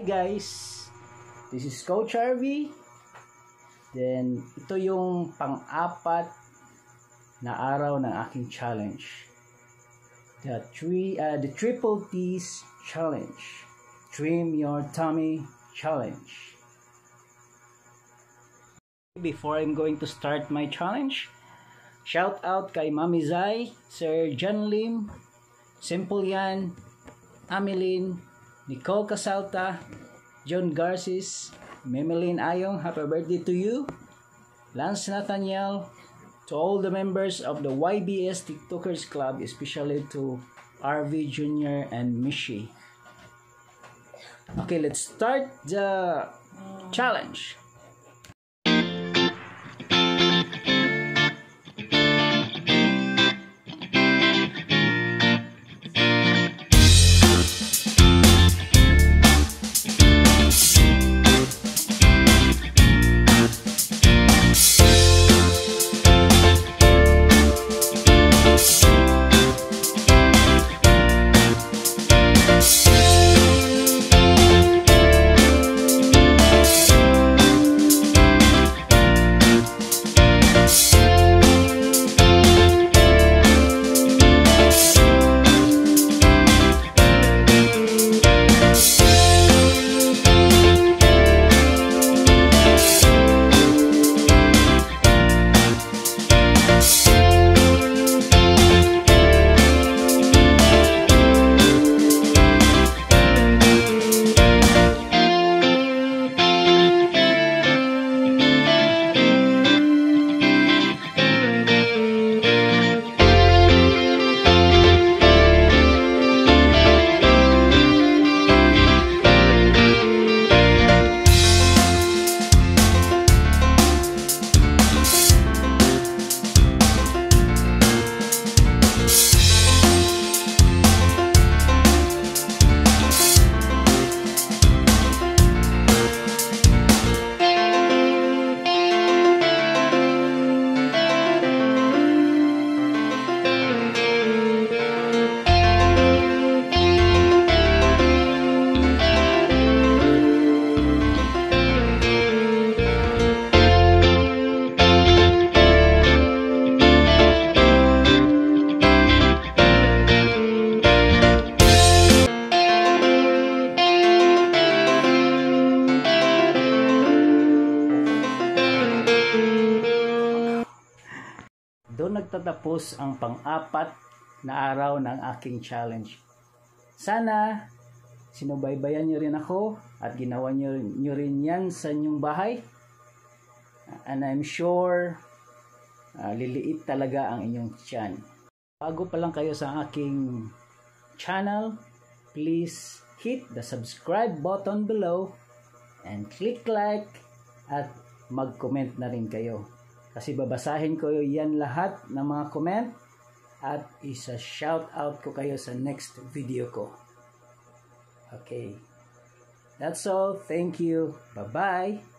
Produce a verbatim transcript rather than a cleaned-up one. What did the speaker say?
Hey guys, this is Coach R V. Then ito yung pang-apat na araw ng aking challenge. The three uh, the triple T's challenge. Trim your tummy challenge. Before I'm going to start my challenge, shout out kay Mami Zai, Sir John Lim, Simple Yan, Ameline, Nicole Casalta, John Garces, Memeline Ayong, happy birthday to you, Lance Nathaniel, to all the members of the Y B S TikTokers Club, especially to R V Junior and Mishi. Okay, let's start the challenge. Doon nagtatapos ang pang-apat na araw ng aking challenge. Sana sinubaybayan nyo rin ako at ginawa nyo, nyo rin yan sa inyong bahay. And I'm sure uh, liliit talaga ang inyong tiyan. Bago pa lang kayo sa aking channel, please hit the subscribe button below and click like at mag-comment na rin kayo. Kasi babasahin ko yan lahat ng mga comment at isa shout out ko kayo sa next video ko. Okay. That's all. Thank you. Bye-bye.